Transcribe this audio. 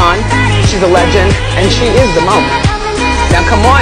on. She's a legend, and she is the moment. Now come